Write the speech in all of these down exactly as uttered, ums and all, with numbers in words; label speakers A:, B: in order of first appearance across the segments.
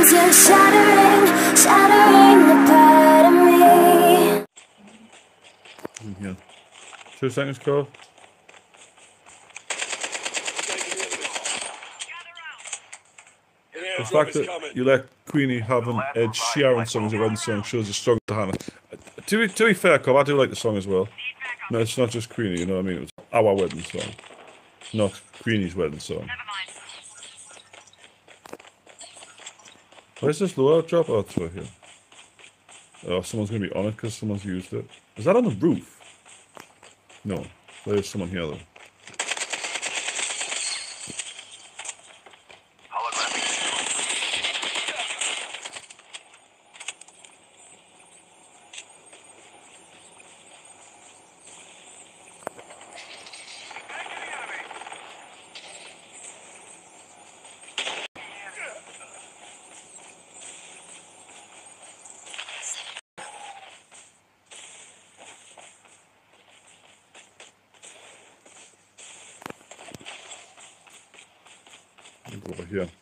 A: 'cause you're shattering, shattering the part of me.
B: In here. Two seconds, Cole. The fact that you let Queenie have an Ed Sheeran song as a wedding song shows the struggle to Hannah. To be, to be fair, Cobb, I do like the song as well. No, it's not just Queenie, you know what I mean? It was our wedding song, not Queenie's wedding song. Where's this loadout drop? Oh, it's right here. Oh, someone's going to be on it because someone's used it. Is that on the roof? No. There's someone here, though. Go over here.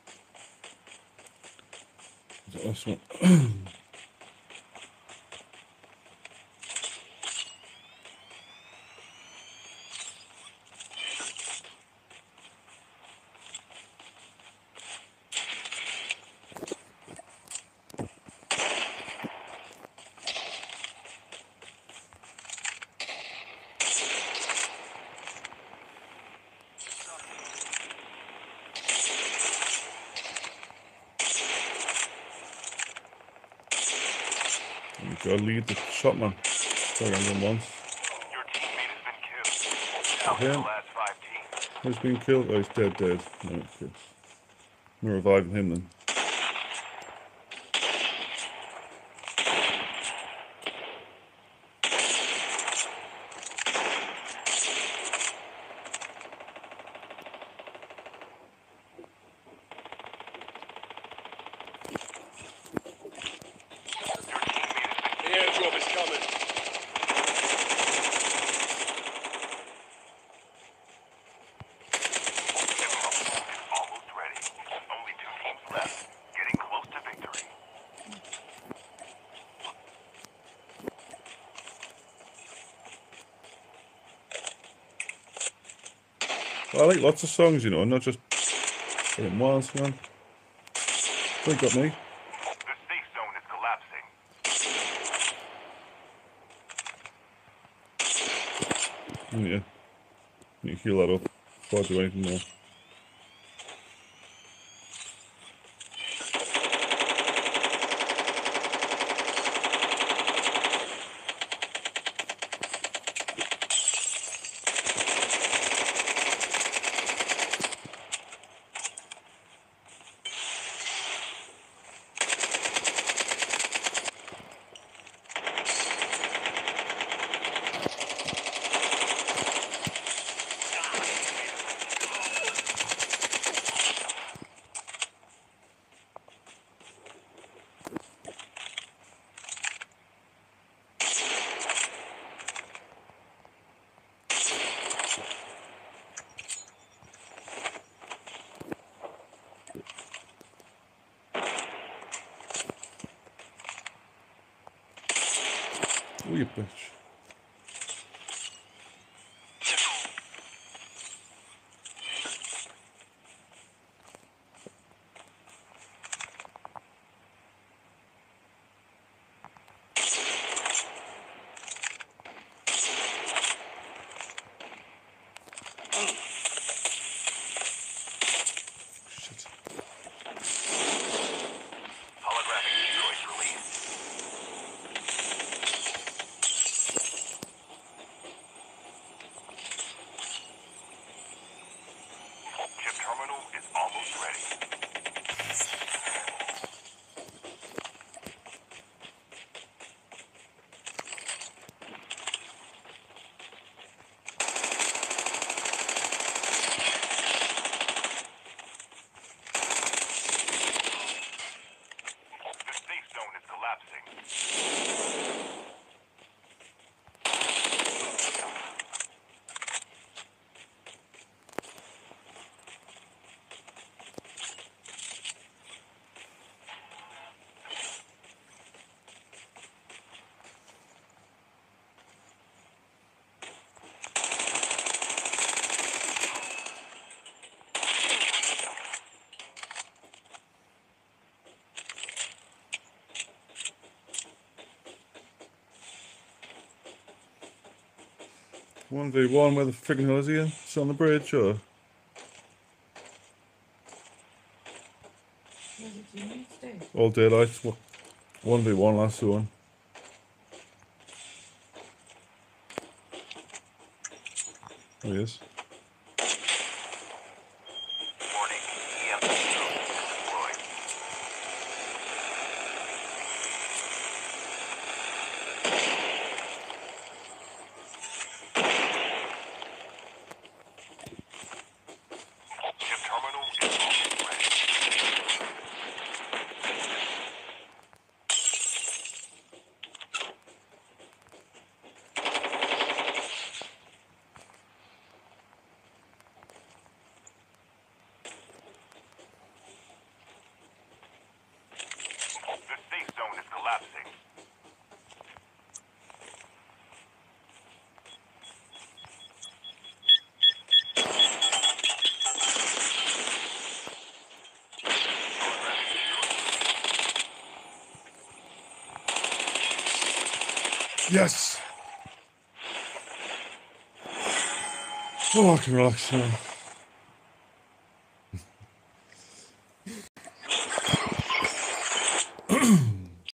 B: This one. Gotta lead the shot, man. Sorry, I'm going once.
C: Your teammate has been killed. Down to the last five teams.
B: Who's been killed? Oh, he's dead, dead. No, okay. I'm reviving him then. I like lots of songs, you know, not just getting miles, man. They got me.
C: The safe zone is collapsing.
B: Yeah. Need to heal that up before I do anything more. Oh, you bitch. one v one, where the friggin' hell is he in? It's on the bridge, or?
D: Where did you need to stay?
B: All daylight. one v one, last one. There he is.
C: Warning, E M P drone deployed. Ship terminal is almost ready. The safe zone is collapsing.
B: Yes! Oh, I can relax now.